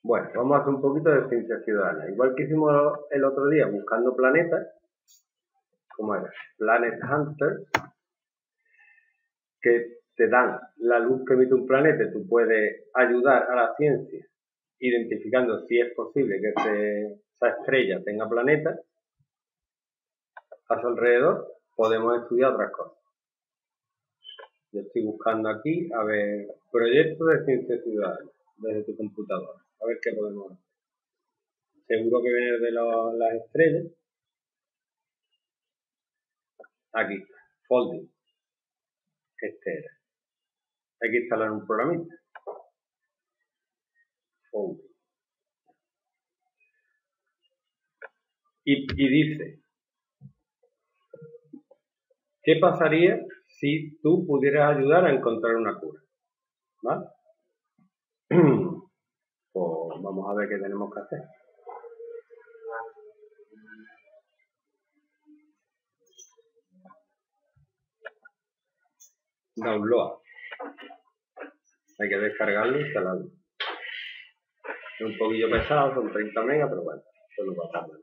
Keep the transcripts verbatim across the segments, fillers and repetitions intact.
Bueno, vamos a hacer un poquito de ciencia ciudadana. Igual que hicimos el otro día buscando planetas, como era Planet Hunter, que te dan la luz que emite un planeta. Tú puedes ayudar a la ciencia identificando si es posible que ese, esa estrella tenga planetas a su alrededor. Podemos estudiar otras cosas. Yo estoy buscando aquí, a ver, proyectos de ciencia ciudadana desde tu computadora. A ver qué podemos hacer. Seguro que viene de lo, las estrellas. Aquí está, folding. Este era. Hay que instalar un programita. Folding. Y, y dice, ¿qué pasaría si tú pudieras ayudar a encontrar una cura? ¿Vale? Pues vamos a ver qué tenemos que hacer. Download. Hay que descargarlo e instalarlo. Es un poquillo pesado, son treinta megas, pero bueno, eso no va a tardar.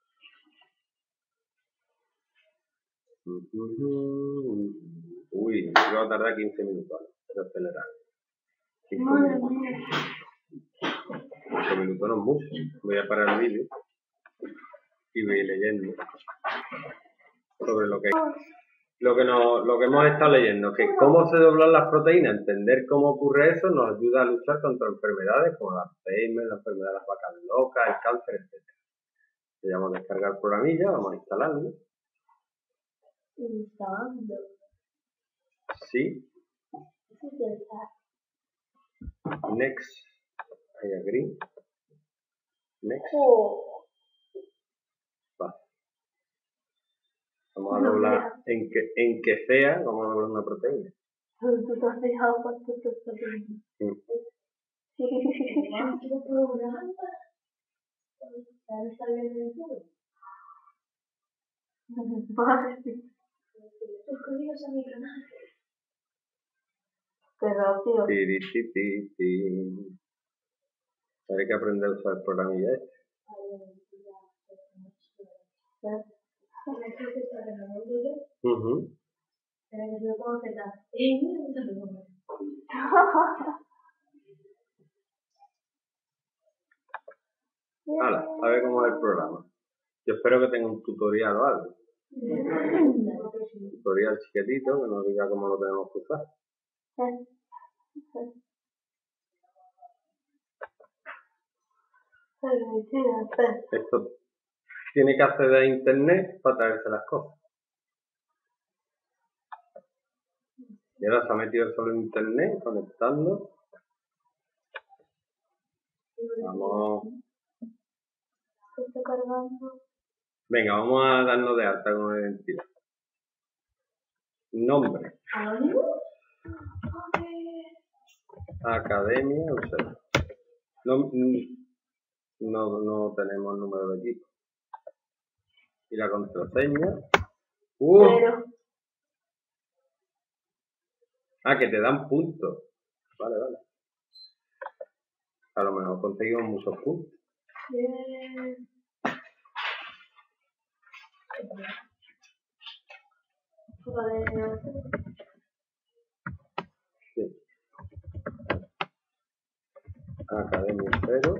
Uy, me va a tardar quince minutos, pero acelerar. cinco minutos. cinco minutos no es mucho. Voy a parar el vídeo y voy leyendo sobre lo que lo que nos, lo que hemos estado leyendo, que cómo se doblan las proteínas. Entender cómo ocurre eso nos ayuda a luchar contra enfermedades como la Alzheimer, la enfermedad de las vacas locas, el cáncer, etcétera. Le vamos a descargar programilla, vamos a instalarlo. Instalando. Sí. Next. I agree. Next. Oh. Vale. Vamos a doblar en que, en que sea, vamos a doblar una proteína. ¿Tú te has fijado cuánto te está viendo? Sí. Qué rápido. Tiri, ti, ti, ti. Hay que aprender a usar el programilla este. Uh-huh. Hala, a ver cómo es el programa. Yo espero que tenga un tutorial o algo. Un tutorial chiquitito que nos diga cómo lo tenemos que usar. Esto tiene que acceder a internet para traerse las cosas. Y ahora se ha metido solo en internet, conectando. Vamos. Se está cargando. Venga, vamos a darnos de alta con una identidad. Nombre. ¿Anónimo? Academia, o sea. No, no, no tenemos número de equipo. Y la contraseña. ¡Uh! Pero. Ah, que te dan puntos. Vale, vale. A lo mejor conseguimos muchos puntos. Bien. Vale. Sí. Academia cero.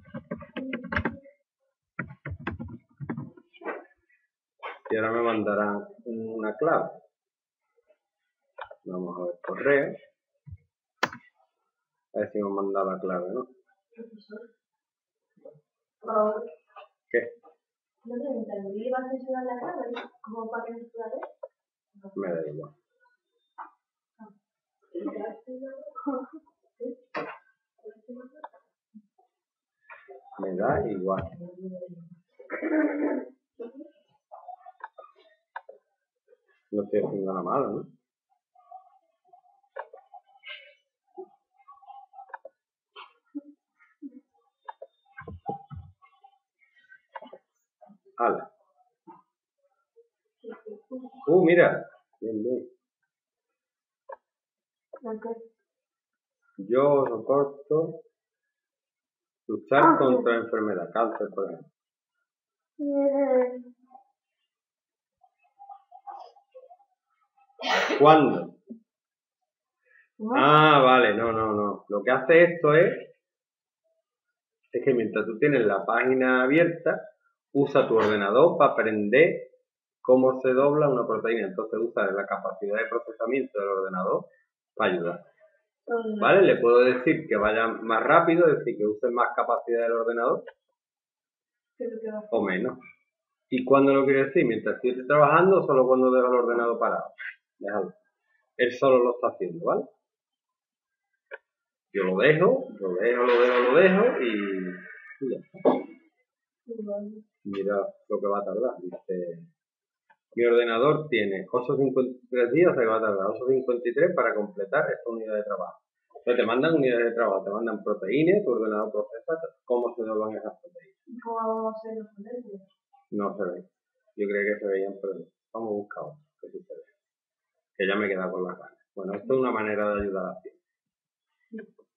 Y ahora me mandarán una clave. Vamos a ver correo. A ver si me han mandado la clave, ¿no? Profesor. Por favor. ¿Qué? ¿No te preguntan por qué vas a censurar la clave? ¿Cómo para que no se la dé? Me da igual. Me da igual. No estoy haciendo nada malo, ¿no? Hala. Uh, mira. Bien, bien. Yo soporto Luchar Ah, contra la enfermedad, cáncer, por ejemplo. Eh, ¿Cuándo? no. Ah, vale, no, no, no. Lo que hace esto es, es que mientras tú tienes la página abierta, usa tu ordenador para aprender cómo se dobla una proteína. Entonces usa la capacidad de procesamiento del ordenador para ayudar. ¿Vale? Le puedo decir que vaya más rápido, es decir, que use más capacidad del ordenador o menos. ¿Y cuándo lo quiere decir? Mientras estoy trabajando o solo cuando dejo el ordenador parado. Déjalo. Él solo lo está haciendo, ¿vale? Yo lo dejo, lo dejo, lo dejo, lo dejo y, y ya está. Mira lo que va a tardar. Dice, mi ordenador tiene ocho cincuenta y tres días, o sea que va a tardar ocho cincuenta y tres para completar esta unidad de trabajo. Entonces te mandan unidades de trabajo, te mandan proteínas, tu ordenador procesa cómo se doblan esas proteínas. ¿Cómo se lo ponen? No se ve. Yo creía que se veían, pero no. Vamos a buscar otro, que sí se ve. Que ya me queda con la cara. Bueno, esto es una manera de ayudar a la ciencia.